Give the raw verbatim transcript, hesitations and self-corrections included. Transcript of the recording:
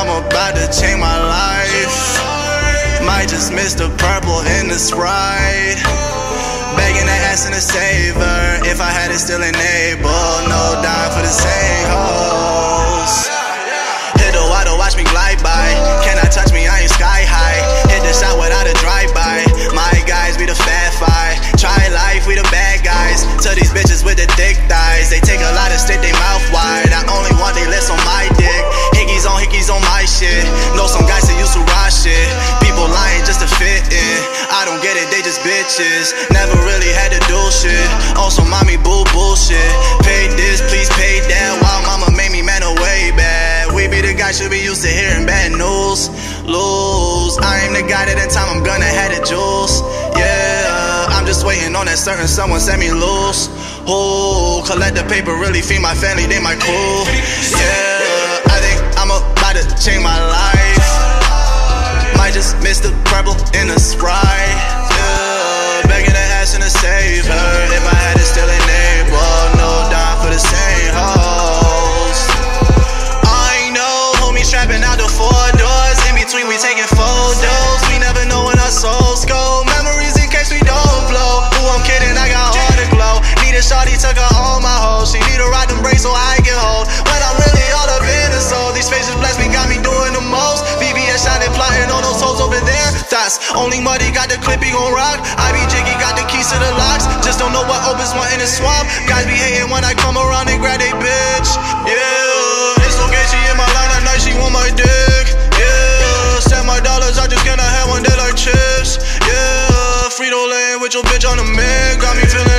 I'm about to change my life. Might just miss the purple in the Sprite. Begging the ass in the saver. If I had it, still enable. No dime for the same hoes. Hit the water, watch me glide by. Cannot touch me, I ain't sky high. Hit the shot without a drive-by. My guys be the fat five. Try life, we the bad guys. To these bitches with the thick thighs. They take a lot of stick, they mouth wide. I only want they lips on my dick. Hickeys on hickeys on my shit. Know some guys that used to ride shit. People lying just to fit in. I don't get it, they just bitches. Never really had to do shit. Also mommy boo bullshit. Pay this, please pay that. While mama made me man away bad. We be the guy should be used to hearing bad news. Lose. I am the guy that in time I'm gonna have the juice. Yeah, I'm just waiting on that certain someone set me loose. Who collect the paper, really feed my family, they my crew. Yeah, I think I'm about to change my life. Might just miss the purple in the Sprite. Yeah, begging the ass in the saver. If I had it, still enable. No dime for the same hoes. I know homies trapping out the four doors. In between we taking photos. We never know when our souls go. Memories in case we don't blow. Who I'm kidding, I got all the glow. Need a shawty, took her all my hoes. She need a ride them brakes so I can hold. When I'm really all up in the soul. These faces bless me, got me doing the most. V B S shining, plotting on those hoes over there. That's only Muddy got the clip, he gon' rock. I be Jiggy, got the keys to the locks. Just don't know what opens want in the swamp. Guys be hating when I come around and grab they bitch. Yeah, it's okay, she in my line at night, she want my dick. Yeah, send my dollars, I just cannot have one day like chips. Yeah, Frito Lane with your bitch on the man. Got me feeling